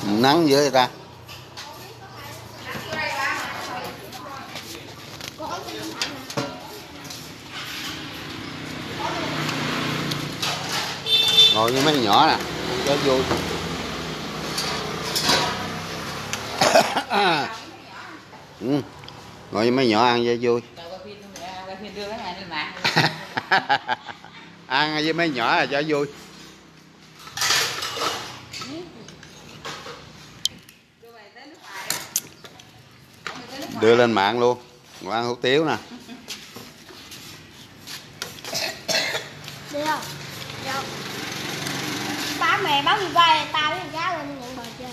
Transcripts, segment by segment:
Nắng với người ta. Ngồi với mấy nhỏ nè cho vui. Ừ. Ngồi với mấy nhỏ ăn cho vui. Ăn với mấy nhỏ là cho vui. Đưa lên mạng luôn. Ngồi ăn hủ tiếu nè. Được không? Được. Ba mẹ báo gì quay tao với giá lên nhận bò chơi.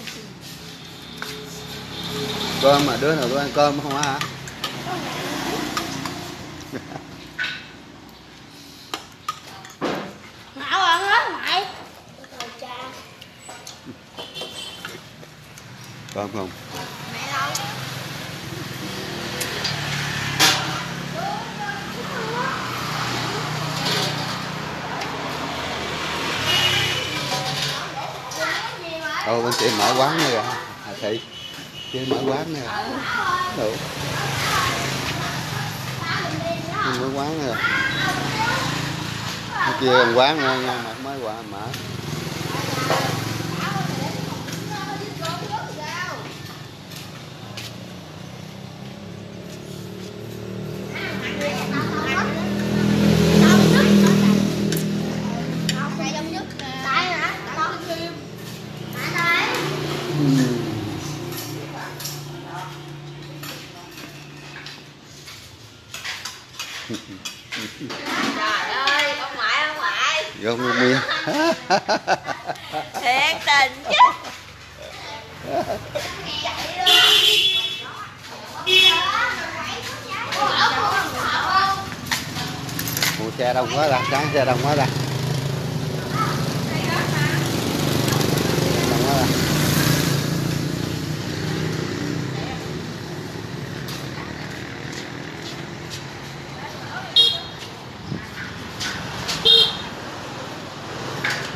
Cơm mà đứa nào tôi ăn cơm không hả? Mạo ăn hết mày. Cơm không? Mẹ đâu? Đâu bên chị mở quán nữa kìa. Thị chị mở quán nữa kìa. Đủ. Mở quán nữa. Cái kia còn quán nữa nha, mà mới qua mở. Trời ơi, ông ngoại. Vô mua miếng. Thiệt tình chứ. Ủa, xe đông quá ra, sáng xe đông quá ra. Đông quá ra.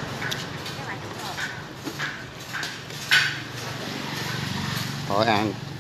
Thôi ăn.